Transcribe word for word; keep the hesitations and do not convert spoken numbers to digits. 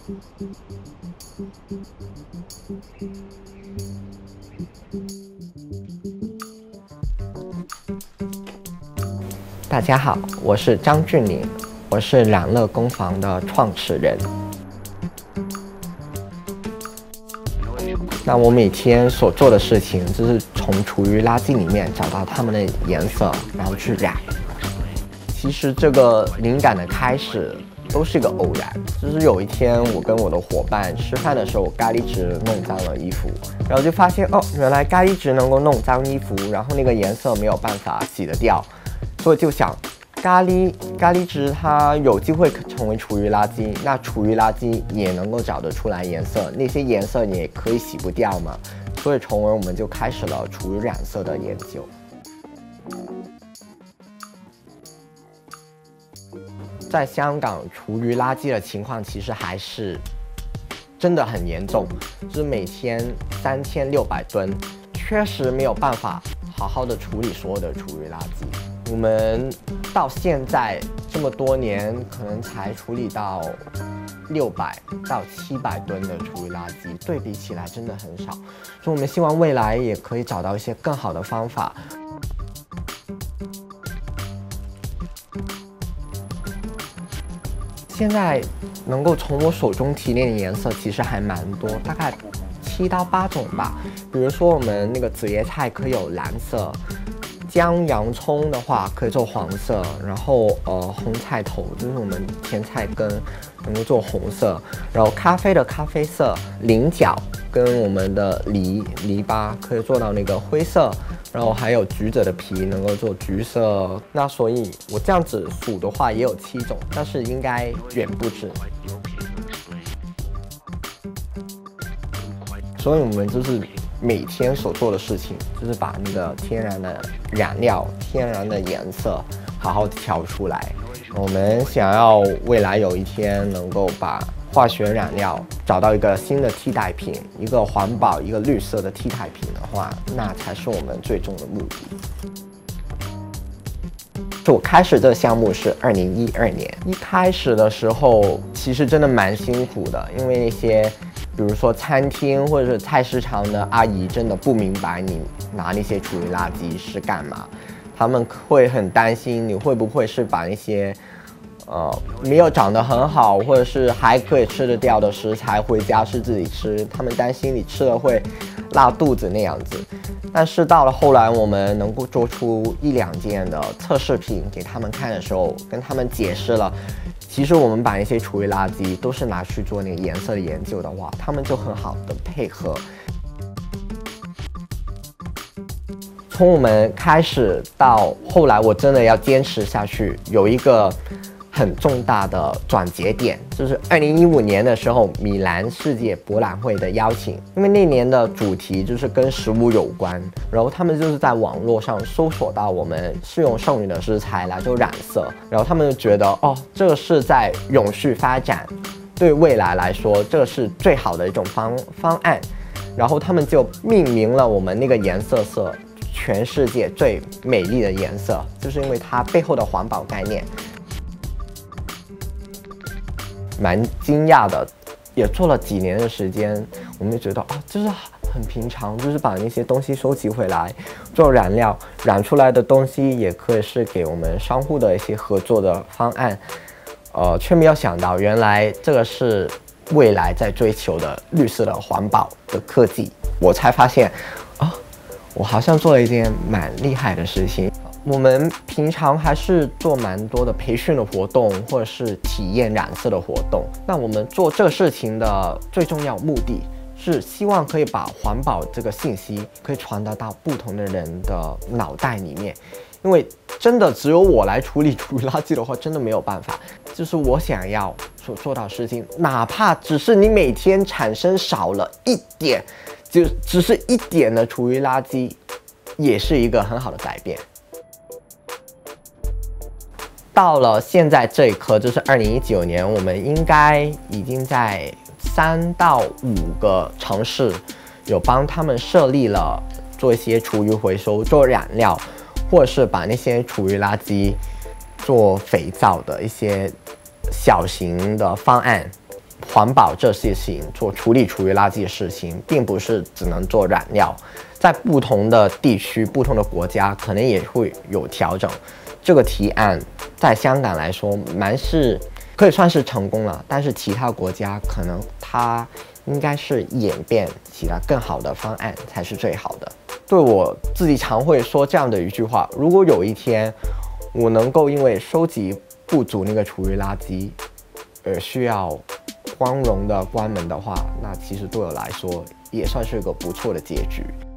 大家好，我是张俊霖，我是染乐工坊的创始人。那我每天所做的事情就是从厨余垃圾里面找到它们的颜色，然后去染。其实这个灵感的开始都是一个偶然，就是有一天我跟我的伙伴吃饭的时候，咖喱汁弄脏了衣服，然后就发现哦，原来咖喱汁能够弄脏衣服，然后那个颜色没有办法洗得掉，所以就想。 咖喱咖喱汁它有机会成为厨余垃圾，那厨余垃圾也能够找得出来颜色，那些颜色也可以洗不掉嘛，所以从而我们就开始了厨余染色的研究。在香港，厨余垃圾的情况其实还是真的很严重，就是每天三千六百吨，确实没有办法好好的处理所有的厨余垃圾。 我们到现在这么多年，可能才处理到六百到七百吨的厨余垃圾，对比起来真的很少。所以我们希望未来也可以找到一些更好的方法。现在能够从我手中提炼的颜色其实还蛮多，大概七到八种吧。比如说我们那个紫叶菜可以有蓝色。 姜、洋葱的话可以做黄色，然后呃红菜头就是我们甜菜根能够做红色，然后咖啡的咖啡色，菱角跟我们的梨篱笆可以做到那个灰色，然后还有橘子的皮能够做橘色。那所以我这样子数的话也有七种，但是应该远不止。所以我们就是。 每天所做的事情就是把那个天然的染料、天然的颜色好好调出来。我们想要未来有一天能够把化学染料找到一个新的替代品，一个环保、一个绿色的替代品的话，那才是我们最终的目的。就我开始这个项目是二零一二年，一开始的时候其实真的蛮辛苦的，因为那些。 比如说餐厅或者是菜市场的阿姨真的不明白你拿那些厨余垃圾是干嘛，他们会很担心你会不会是把那些呃没有长得很好或者是还可以吃得掉的食材回家是自己吃，他们担心你吃了会拉肚子那样子。但是到了后来，我们能够做出一两件的测试品给他们看的时候，跟他们解释了。 其实我们把一些厨余垃圾都是拿去做那个颜色的研究的话，他们就很好的配合。从我们开始到后来，我真的要坚持下去，有一个很重大的转折点，就是二零一五年的时候，米兰世界博览会的邀请，因为那年的主题就是跟食物有关，然后他们就是在网络上搜索到我们是用剩余的食材来做染色，然后他们就觉得哦，这个是在永续发展，对未来来说，这个是最好的一种方方案，然后他们就命名了我们那个颜色是全世界最美丽的颜色，就是因为它背后的环保概念。 蛮惊讶的，也做了几年的时间，我们就觉得哦，就是很平常，就是把那些东西收集回来做染料，染出来的东西也可以是给我们商户的一些合作的方案，呃，却没有想到原来这个是未来在追求的绿色的环保的科技，我才发现，啊、哦，我好像做了一件蛮厉害的事情。 我们平常还是做蛮多的培训的活动，或者是体验染色的活动。那我们做这个事情的最重要目的是希望可以把环保这个信息可以传达到不同的人的脑袋里面，因为真的只有我来处理厨余垃圾的话，真的没有办法。就是我想要所做到的事情，哪怕只是你每天产生少了一点，就只是一点的厨余垃圾，也是一个很好的改变。 到了现在这一刻，就是二零一九年，我们应该已经在三到五个城市有帮他们设立了做一些厨余回收、做染料，或者是把那些厨余垃圾做肥皂的一些小型的方案， 环保这些事情，做处理厨余垃圾的事情，并不是只能做燃料，在不同的地区、不同的国家，可能也会有调整。这个提案在香港来说，蛮是可以算是成功了，但是其他国家可能它应该是演变起来更好的方案才是最好的。对我自己常会说这样的一句话：如果有一天我能够因为收集不足那个厨余垃圾，而需要光荣的关门的话，那其实对我来说也算是一个不错的结局。